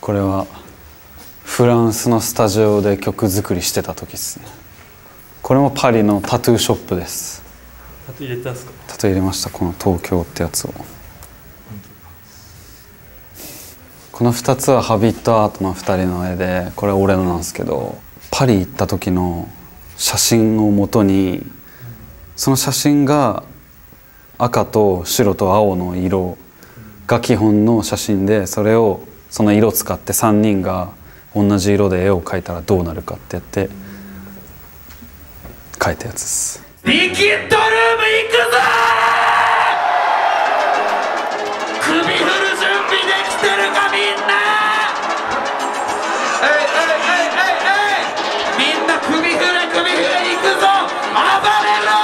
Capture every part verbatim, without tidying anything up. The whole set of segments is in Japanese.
これはフランスのスタジオで曲作りしてた時ですね。これもパリのタトゥーショップです。 タトゥー入れたんですか？ タトゥー入れました。この東京ってやつを。このふたつはハビットアートのふたりの絵で、これは俺のなんですけど、パリ行った時の写真をもとに、その写真が赤と白と青の色が基本の写真で、それをその色を使ってさんにんが同じ色で絵を描いたらどうなるかってやって描いたやつです。 リキッドルーム行くぞー。首振る準備できてるかみんな。えいえいえいえいえい、みんな首振れ首振れ行くぞ。暴れろ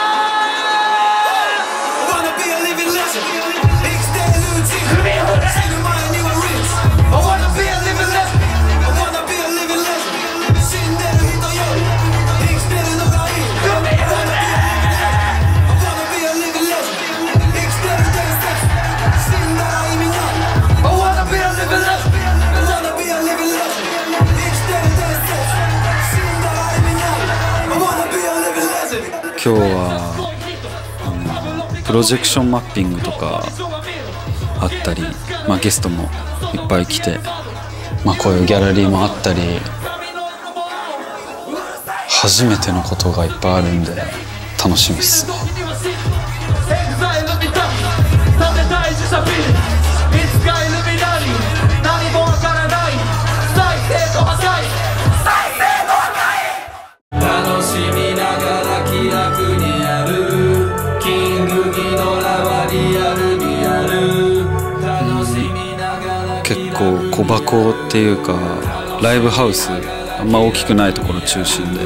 今日はあのプロジェクションマッピングとかあったり、まあ、ゲストもいっぱい来て、まあ、こういうギャラリーもあったり、初めてのことがいっぱいあるんで楽しみっすね。結構小箱っていうかライブハウスあんま大きくないところ中心で、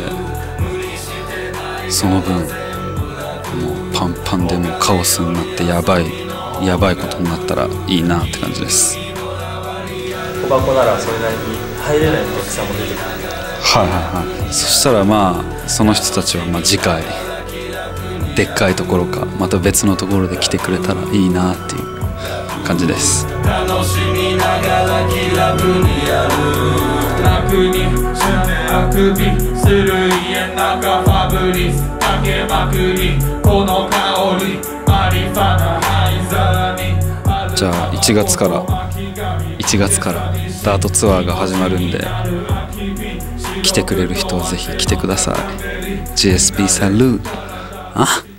その分もうパンパンでもうカオスになってやばいやばいことになったらいいなって感じです。 小箱ならそれなりに入れないお客さんも出てくる。 はいはいはい。そしたらまあその人たちはまあ次回でっかいところかまた別のところで来てくれたらいいなっていう感じです。 楽しみながら気楽にやる。楽にあくびする家の中ファブリスかけまくり。この香りマリファナ灰皿に。 じゃあいちがつからいちがつからダートツアーが始まるんで、来てくれる人はぜひ来てください。 ジェーエスピー サルート。あ